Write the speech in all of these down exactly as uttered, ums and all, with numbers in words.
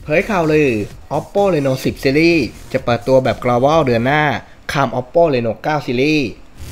เผยข่าวลือ Oppo Reno สิบ Series จะเปิดตัวแบบ Global เดือนหน้าข้าม Oppo Reno เก้า Series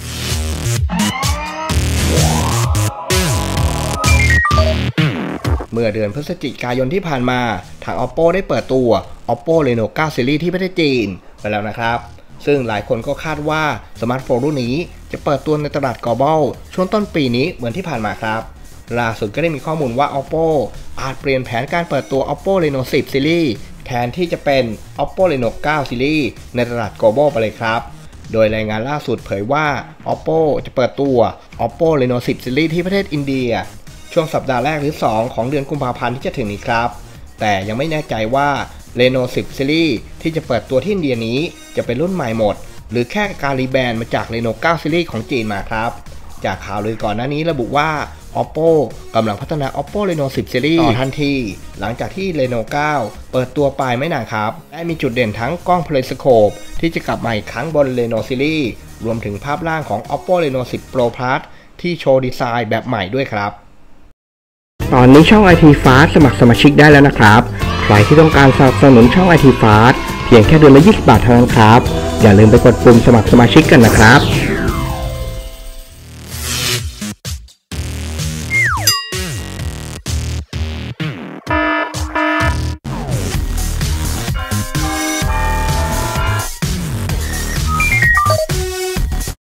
เมื่อเดือนพฤศจิกายนที่ผ่านมาทาง Oppo ได้เปิดตัว Oppo Reno เก้า Series ที่ประเทศจีนไปแล้วนะครับซึ่งหลายคนก็คาดว่าสมาร์ทโฟนรุ่นนี้จะเปิดตัวในตลาด Global ช่วงต้นปีนี้เหมือนที่ผ่านมาครับล่าสุดก็ได้มีข้อมูลว่า Oppo อาจเปลี่ยนแผนการเปิดตัว Oppo Reno สิบ Series แทนที่จะเป็น Oppo Reno เก้า Series ในตลาด Global ไปเลยครับโดยรายงานล่าสุดเผยว่า Oppo จะเปิดตัว Oppo Reno สิบ Series ที่ประเทศอินเดียช่วงสัปดาห์แรกหรือสองของเดือนกุมภาพันธ์ที่จะถึงนี้ครับแต่ยังไม่แน่ใจว่า Reno สิบ Series ที่จะเปิดตัวที่อินเดียนี้จะเป็นรุ่นใหม่หมดหรือแค่การรีแบรนด์มาจาก Reno เก้า Series ของจีนมาครับจากข่าวลือก่อนหน้านี้ระบุว่า Oppo กำลังพัฒนา Oppo Reno สิบ Series ต่อทันทีหลังจากที่ Reno เก้า เปิดตัวไปไม่นานครับและมีจุดเด่นทั้งกล้อง Periscope ที่จะกลับมาอีกครั้งบน Reno Series รวมถึงภาพล่างของ Oppo Reno สิบ Pro Plus ที่โชว์ดีไซน์แบบใหม่ด้วยครับตอนนี้ช่อง ไอ ที Fast สมัครสมาชิกได้แล้วนะครับใครที่ต้องการสนับสนุนช่อง ไอ ที Fast เพียงแค่เดือนละยี่สิบบาทเท่านั้นครับอย่าลืมไปกดปุ่มสมัครสมาชิกกันนะครับ